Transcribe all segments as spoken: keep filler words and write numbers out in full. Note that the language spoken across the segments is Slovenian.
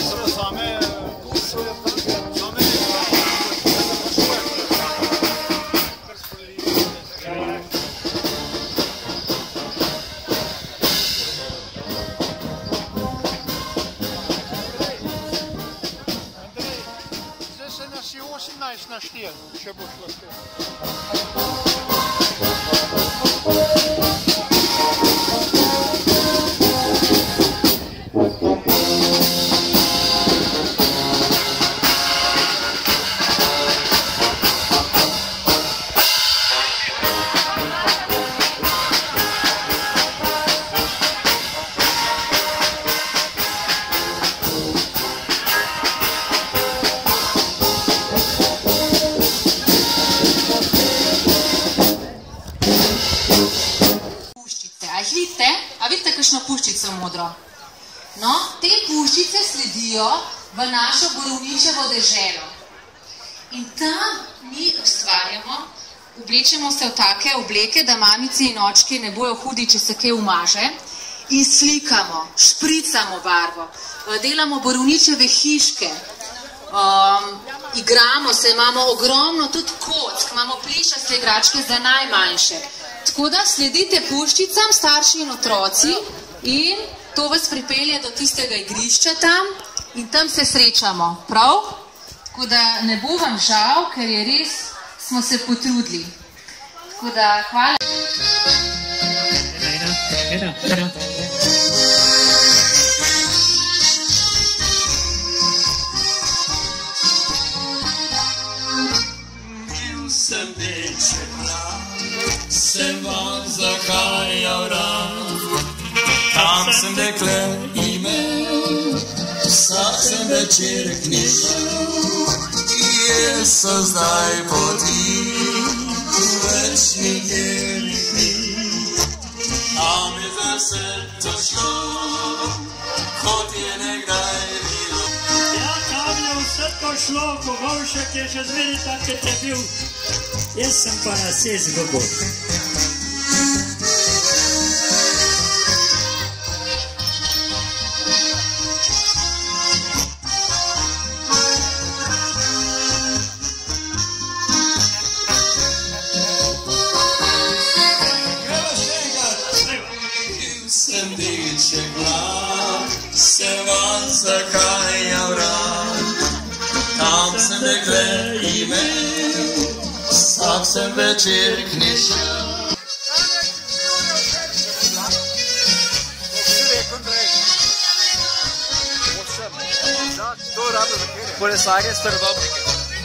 osemnajst na štiri, če boš lahko. Puščico modro. No, te puščice sledijo v našo Borovničevo deželo. In tam mi ustvarjamo, oblečemo se v take obleke, da mamici in očki ne bojo hudi, če se kaj umaže, in slikamo, špricamo barvo, delamo Borovničeve hiške, um, igramo se, imamo ogromno tudi kock, imamo plišaste igračke za najmanjše. Tako da sledite puščicam, starši in otroci, in to vas pripelje do tistega igrišča tam in tam se srečamo, prav? Tako da ne bo vam žal, ker je res, smo se potrudili. Tako da, hvala. Ena, ena, ena. Bil sem deček mlad, sem vam zahajal rad. Tam sem dekle imel, vsak sem večer knjižil, jaz so zdaj poti, več nikjerih ni. A mi za srce šlo, kot je nekdaj bilo. Ja, tam je vse to šlo, Kogovšek je že zmeri tak, kot je bil. Jaz sem pa na vse zgodil. Sem deček mlad, se vam zakajal rad. Tam sem dekle imel, vsak sem večer knjižil. Kolesarje Starodobnike.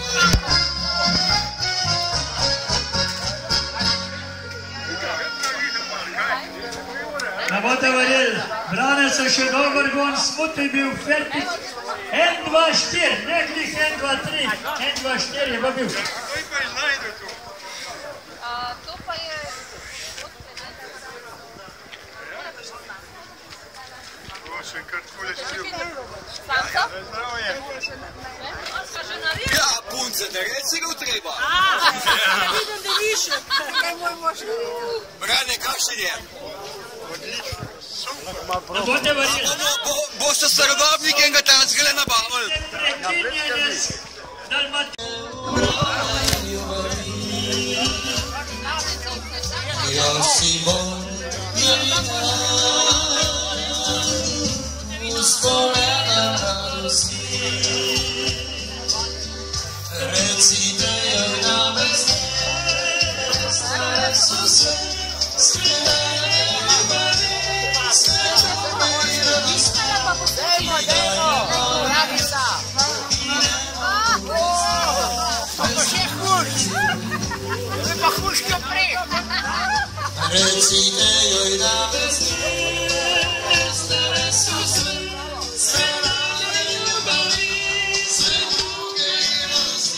Ne boste verjeli, Brane so še dober gon, smutni bil fertik. En, dva, štir, neklih en, dva, tri, en, dva, štir je pa bil. To je pa iznajde tu. To pa je... To še kar takole štil. Samco? Zdravje. Ja, punce, ne reci ga treba. Vidim, da više. Kaj moj mož? Brane, kakšen je? Odlično, super. Ne boste verjeli. Boste Starodobnike in ga tanskele nabavili. Prekinjene z Ja si bom uspomena radosti. Recite joj na mesti, stresu se, skrivene ljubavi, svetlane radosti. Dejmo, dejmo, Ravica. Pa še huš. To je pa huš, kot prej. Recite joj na mesti, stresu se, skrivene ljubavi, svetlane radosti.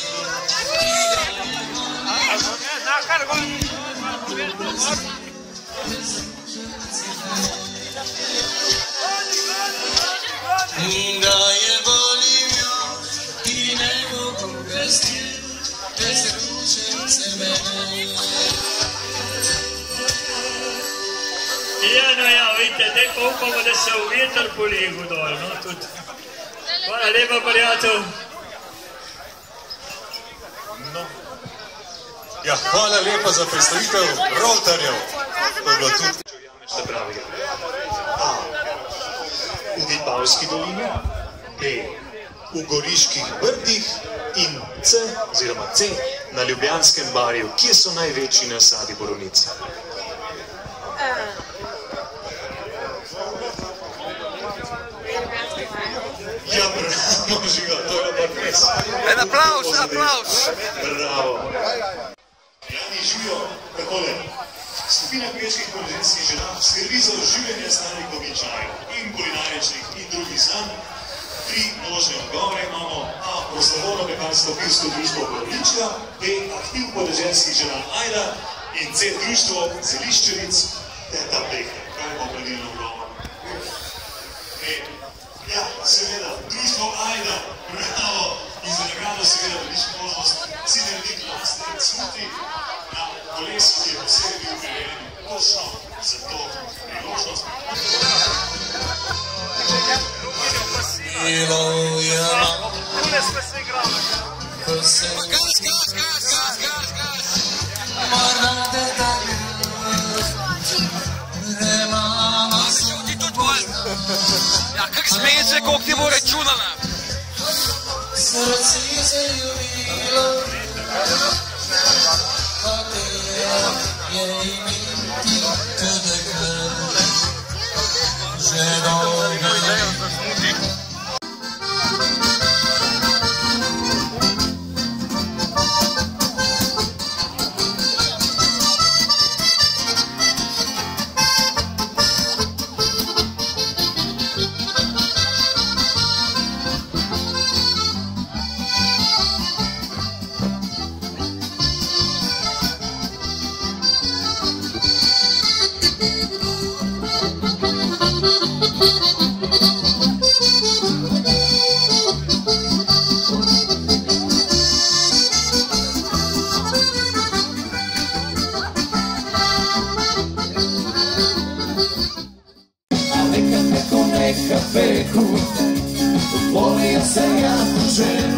Da je volim jo i ne mogu bez nje, bez ručenice mene. Ja, no ja, vidite, zdaj pa upamo, da se v veter polegu dol, no, tudi. Hvala lepa, prijatelj. Ja, hvala lepa za predstavitev Roltarjev. To je bilo tudi... A. V Vipavski dolini, B. V Goriških brdih in C, oziroma C, na Ljubljanskem barju. Kje so največji nasadi borovnic? Ja, bravo, Žiga, to je pa res. En aplaus, aplaus. Bravo. Jani živijo takole. Skupina kmečkih podeženskih žena skrbi za oživljanje starih običajev in kulinaričnih in drugih znanj. Tri možne odgovore imamo: A. Prostovoljno pekarsko pivsko društvo Borovnička, B. Aktiv podeženskih žena Ajda in C. Društvo zeliščeric Teta Plehna. Kaj bo pravilno odgovor? E. Ja, seveda, društvo Ajda. Bravo. In za nagrado seveda velična možnost si narediti lastni smuti na kolesu, ki je posebej bil prirejen točno za to priložnost. Ilo je malo, ko se gas, gas, gas, gas, gas, gas, morda te tako, remama se ti tudi bolj. Ja, kak smej se, koliko ti bo računala? Srce se ljubilo, hotela je imeti tebe, že dolgo. Volio se jako želim